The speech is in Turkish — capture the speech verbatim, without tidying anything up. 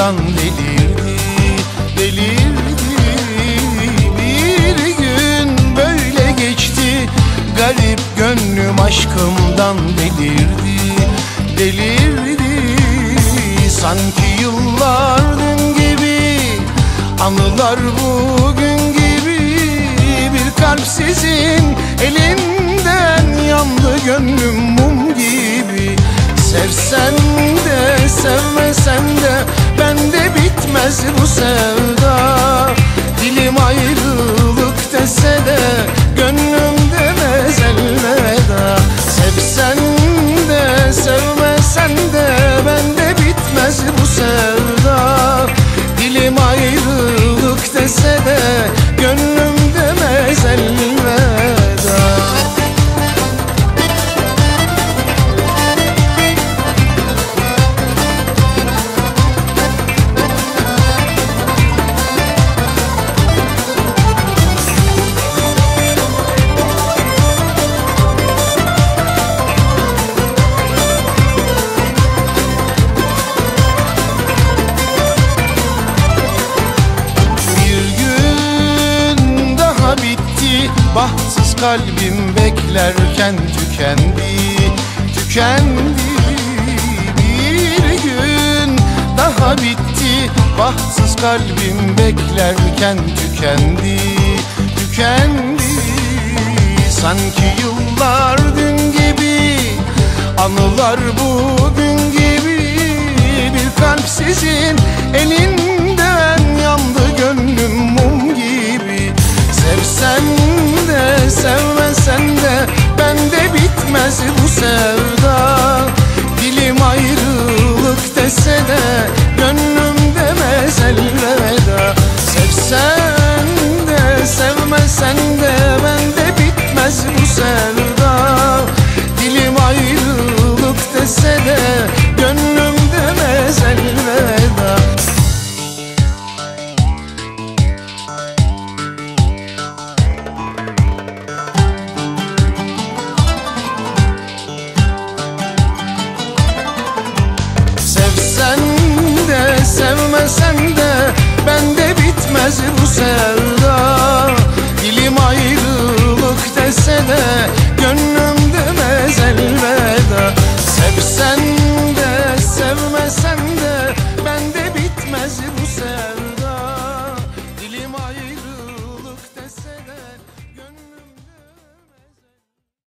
aşkımdan delirdi, delirdi. Bir gün böyle geçti, garip gönlüm aşkımdan delirdi, delirdi. Sanki yıllar dün gibi, anılar bugün gibi. Bir kalp sizin elinden yandı gönlüm mum gibi. Sevsen de sevmesen de bende bitmez bu sevda. Dilim ayrılık dese de gönlüm demez elveda. Sevsen de sevmesen de bende bitmez bu sevda. Dilim ayrılık dese de gönlüm demez elveda. Bahtsız kalbim beklerken tükendi, tükendi. Bir gün daha bitti, bahtsız kalbim beklerken tükendi, tükendi. Sanki yıllar dün gibi, anılar bugün gibi. Bir kalp sizin elinden yandı gönlüm mum gibi. Sevsen de sevmesen de bende bitmez bu sevda. Dilim ayrılık dese de gönlüm demez elveda. Sevsen de sevmesen de bende bitmez bu sevda. Dilim ayrılık dese de gönlüm demez elveda. Sevsen de sevmesen de bende bitmez bu sevda.